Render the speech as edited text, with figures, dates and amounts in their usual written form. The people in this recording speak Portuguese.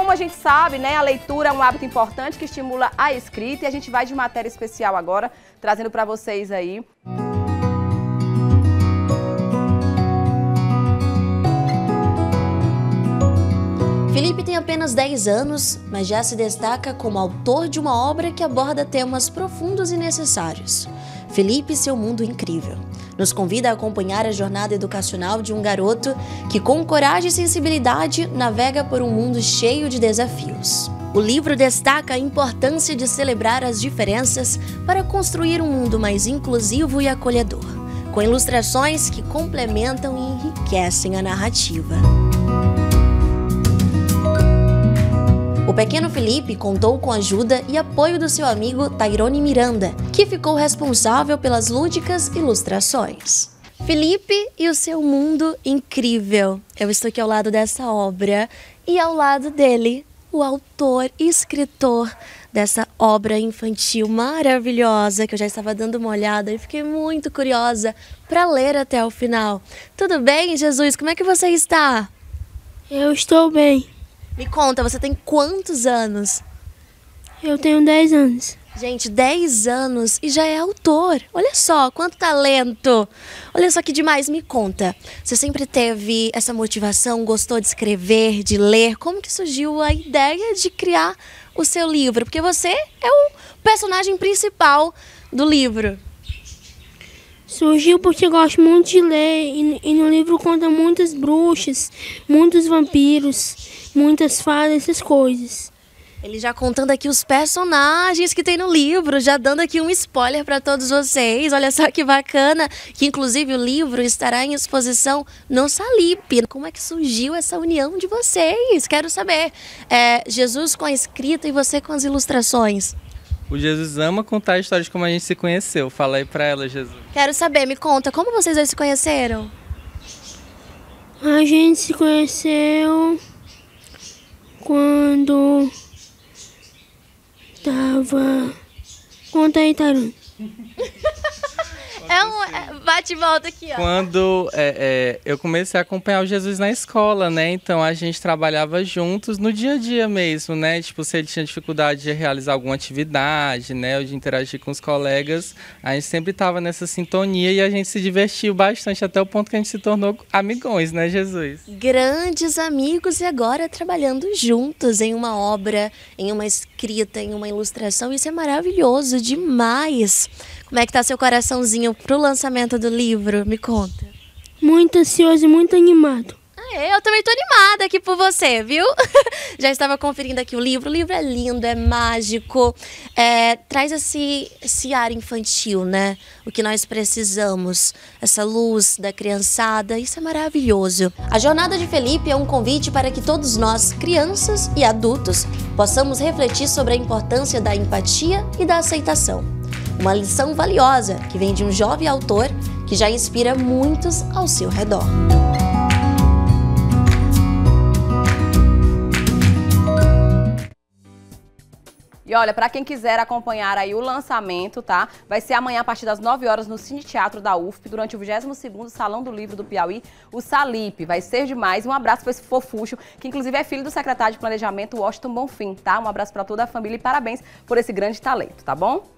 como a gente sabe, né, a leitura é um hábito importante que estimula a escrita e a gente vai de matéria especial agora, trazendo para vocês aí. Felipe tem apenas 10 anos, mas já se destaca como autor de uma obra que aborda temas profundos e necessários. Felipe e seu mundo incrível nos convida a acompanhar a jornada educacional de um garoto que, com coragem e sensibilidade, navega por um mundo cheio de desafios. O livro destaca a importância de celebrar as diferenças para construir um mundo mais inclusivo e acolhedor, com ilustrações que complementam e enriquecem a narrativa. O pequeno Felipe contou com a ajuda e apoio do seu amigo Tairone Miranda, que ficou responsável pelas lúdicas ilustrações. Felipe e o seu mundo incrível. Eu estou aqui ao lado dessa obra e ao lado dele, o autor e escritor dessa obra infantil maravilhosa, que eu já estava dando uma olhada e fiquei muito curiosa para ler até o final. Tudo bem, Jesus? Como é que você está? Eu estou bem. Me conta, você tem quantos anos? Eu tenho 10 anos. Gente, 10 anos e já é autor. Olha só, quanto talento. Olha só que demais, me conta. Você sempre teve essa motivação, gostou de escrever, de ler? Como que surgiu a ideia de criar o seu livro? Porque você é o personagem principal do livro. Surgiu porque eu gosto muito de ler e no livro conta muitas bruxas, muitos vampiros, muitas fadas, essas coisas. Ele já contando aqui os personagens que tem no livro, já dando aqui um spoiler para todos vocês. Olha só que bacana, que inclusive o livro estará em exposição no Salip. Como é que surgiu essa união de vocês? Quero saber. Jesus com a escrita e você com as ilustrações. O Jesus ama contar a história de como a gente se conheceu. Fala aí pra ela, Jesus. Quero saber, me conta, como vocês dois se conheceram? A gente se conheceu quando tava... Conta aí, Tairone. Bate e volta aqui, ó. Quando eu comecei a acompanhar o Jesus na escola, né? Então a gente trabalhava juntos no dia a dia mesmo, né? Tipo, se ele tinha dificuldade de realizar alguma atividade, né? Ou de interagir com os colegas, a gente sempre estava nessa sintonia e a gente se divertiu bastante até o ponto que a gente se tornou amigões, né, Jesus? Grandes amigos e agora trabalhando juntos em uma obra, em uma escrita, em uma ilustração. Isso é maravilhoso demais. Como é que tá seu coraçãozinho pro lançamento do livro? Me conta. Muito ansioso e muito animado. Eu também tô animada aqui por você, viu? Já estava conferindo aqui o livro é lindo, é mágico, traz esse ar infantil, né? O que nós precisamos, essa luz da criançada, isso é maravilhoso. A jornada de Felipe é um convite para que todos nós, crianças e adultos, possamos refletir sobre a importância da empatia e da aceitação. Uma lição valiosa que vem de um jovem autor que já inspira muitos ao seu redor. E olha, para quem quiser acompanhar aí o lançamento, tá? Vai ser amanhã a partir das 9 horas no Cine Teatro da UFP, durante o 22º Salão do Livro do Piauí, o Salip. Vai ser demais. Um abraço para esse fofucho, que inclusive é filho do secretário de Planejamento, Washington Bonfim, tá? Um abraço para toda a família e parabéns por esse grande talento, tá bom?